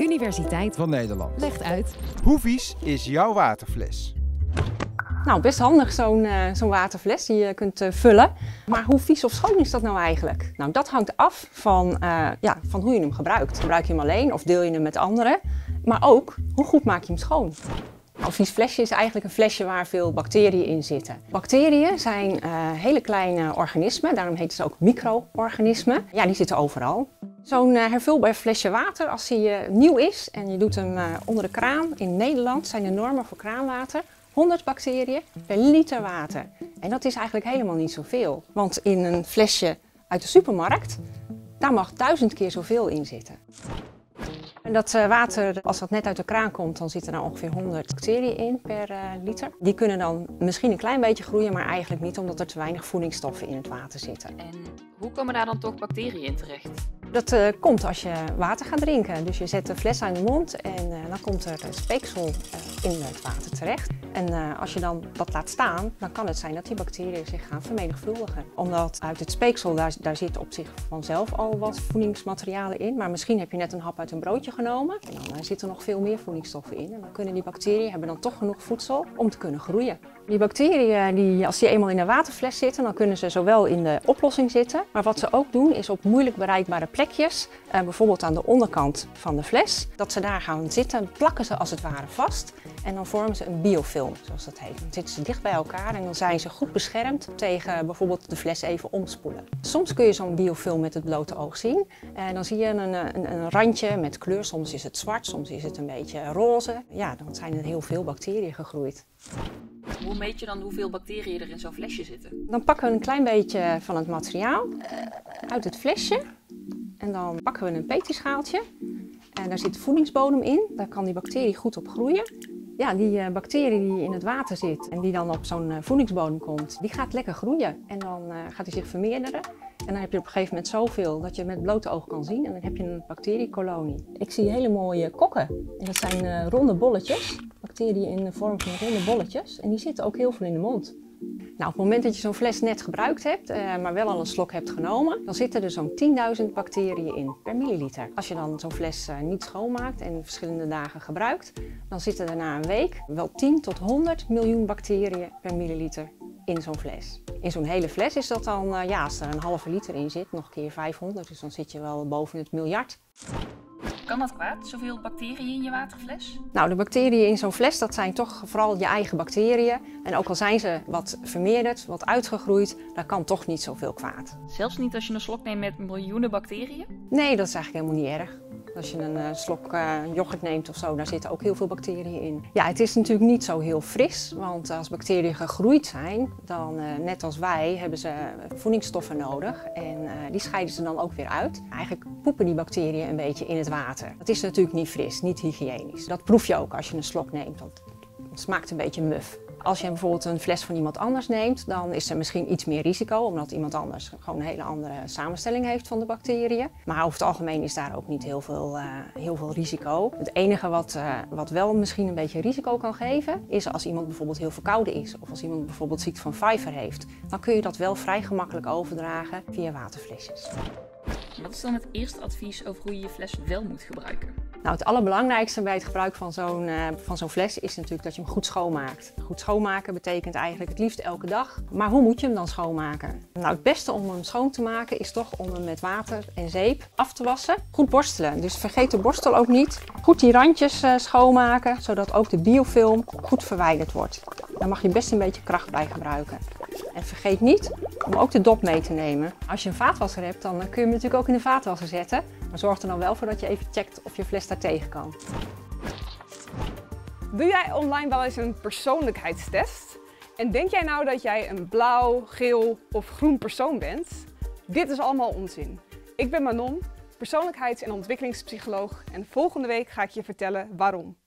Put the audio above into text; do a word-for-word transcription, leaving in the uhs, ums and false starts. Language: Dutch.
Universiteit van Nederland legt uit. Hoe vies is jouw waterfles? Nou, best handig zo'n uh, zo'n waterfles die je kunt uh, vullen. Maar hoe vies of schoon is dat nou eigenlijk? Nou, dat hangt af van, uh, ja, van hoe je hem gebruikt. Gebruik je hem alleen of deel je hem met anderen? Maar ook, hoe goed maak je hem schoon? Een vies flesje is eigenlijk een flesje waar veel bacteriën in zitten. Bacteriën zijn uh, hele kleine organismen, daarom heten ze ook micro-organismen. Ja, die zitten overal. Zo'n uh, hervulbaar flesje water, als hij uh, nieuw is en je doet hem uh, onder de kraan. In Nederland zijn de normen voor kraanwater honderd bacteriën per liter water. En dat is eigenlijk helemaal niet zoveel. Want in een flesje uit de supermarkt, daar mag duizend keer zoveel in zitten. En dat uh, water, als dat net uit de kraan komt, dan zitten er ongeveer honderd bacteriën in per uh, liter. Die kunnen dan misschien een klein beetje groeien, maar eigenlijk niet, omdat er te weinig voedingsstoffen in het water zitten. En hoe komen daar dan toch bacteriën in terecht? Dat uh, komt als je water gaat drinken. Dus je zet de fles aan de mond en uh, dan komt er speeksel uh, in het water terecht. En uh, als je dan dat laat staan, dan kan het zijn dat die bacteriën zich gaan vermenigvuldigen. Omdat uit het speeksel, daar, daar zit op zich vanzelf al wat voedingsmaterialen in. Maar misschien heb je net een hap uit een broodje genomen. En dan uh, zitten er nog veel meer voedingsstoffen in. En dan kunnen die bacteriën hebben dan toch genoeg voedsel om te kunnen groeien. Die bacteriën, die, als die eenmaal in een waterfles zitten, dan kunnen ze zowel in de oplossing zitten. Maar wat ze ook doen, is op moeilijk bereikbare plekjes, uh, bijvoorbeeld aan de onderkant van de fles, dat ze daar gaan zitten, plakken ze als het ware vast. En dan vormen ze een biofilm, zoals dat heet. Dan zitten ze dicht bij elkaar en dan zijn ze goed beschermd tegen bijvoorbeeld de fles even omspoelen. Soms kun je zo'n biofilm met het blote oog zien. En dan zie je een, een, een randje met kleur. Soms is het zwart, soms is het een beetje roze. Ja, dan zijn er heel veel bacteriën gegroeid. Hoe meet je dan hoeveel bacteriën er in zo'n flesje zitten? Dan pakken we een klein beetje van het materiaal uit het flesje. En dan pakken we een petrischaaltje. En daar zit voedingsbodem in. Daar kan die bacterie goed op groeien. Ja, die uh, bacterie die in het water zit en die dan op zo'n uh, voedingsbodem komt, die gaat lekker groeien. En dan uh, gaat hij zich vermeerderen. En dan heb je op een gegeven moment zoveel dat je het met het blote oog kan zien. En dan heb je een bacteriekolonie. Ik zie hele mooie kokken. En dat zijn uh, ronde bolletjes. Bacteriën in de vorm van ronde bolletjes. En die zitten ook heel veel in de mond. Nou, op het moment dat je zo'n fles net gebruikt hebt, uh, maar wel al een slok hebt genomen, dan zitten er zo'n tienduizend bacteriën in per milliliter. Als je dan zo'n fles uh, niet schoonmaakt en verschillende dagen gebruikt, dan zitten er na een week wel tien tot honderd miljoen bacteriën per milliliter in zo'n fles. In zo'n hele fles is dat dan, uh, ja, als er een halve liter in zit, nog keer vijfhonderd, dus dan zit je wel boven het miljard. Kan dat kwaad, zoveel bacteriën in je waterfles? Nou, de bacteriën in zo'n fles, dat zijn toch vooral je eigen bacteriën. En ook al zijn ze wat vermeerderd, wat uitgegroeid, daar kan toch niet zoveel kwaad. Zelfs niet als je een slok neemt met miljoenen bacteriën? Nee, dat is eigenlijk helemaal niet erg. Als je een uh, slok uh, yoghurt neemt of zo, daar zitten ook heel veel bacteriën in. Ja, het is natuurlijk niet zo heel fris, want als bacteriën gegroeid zijn, dan uh, net als wij hebben ze voedingsstoffen nodig en uh, die scheiden ze dan ook weer uit. Eigenlijk poepen die bacteriën een beetje in het water. Dat is natuurlijk niet fris, niet hygiënisch. Dat proef je ook als je een slok neemt, want het smaakt een beetje muf. Als je bijvoorbeeld een fles van iemand anders neemt, dan is er misschien iets meer risico, omdat iemand anders gewoon een hele andere samenstelling heeft van de bacteriën. Maar over het algemeen is daar ook niet heel veel, uh, heel veel risico. Het enige wat, uh, wat wel misschien een beetje risico kan geven, is als iemand bijvoorbeeld heel verkouden is of als iemand bijvoorbeeld ziekte van vijver heeft. Dan kun je dat wel vrij gemakkelijk overdragen via waterflesjes. Wat is dan het eerste advies over hoe je je fles wel moet gebruiken? Nou, het allerbelangrijkste bij het gebruik van zo'n uh, van zo'n fles is natuurlijk dat je hem goed schoonmaakt. Goed schoonmaken betekent eigenlijk het liefst elke dag. Maar hoe moet je hem dan schoonmaken? Nou, het beste om hem schoon te maken is toch om hem met water en zeep af te wassen. Goed borstelen, dus vergeet de borstel ook niet. Goed die randjes uh, schoonmaken, zodat ook de biofilm goed verwijderd wordt. Daar mag je best een beetje kracht bij gebruiken. En vergeet niet om ook de dop mee te nemen. Als je een vaatwasser hebt, dan kun je hem natuurlijk ook in de vaatwasser zetten. Maar zorg er dan wel voor dat je even checkt of je fles daar tegen kan. Doe jij online wel eens een persoonlijkheidstest? En denk jij nou dat jij een blauw, geel of groen persoon bent? Dit is allemaal onzin. Ik ben Manon, persoonlijkheids- en ontwikkelingspsycholoog en volgende week ga ik je vertellen waarom.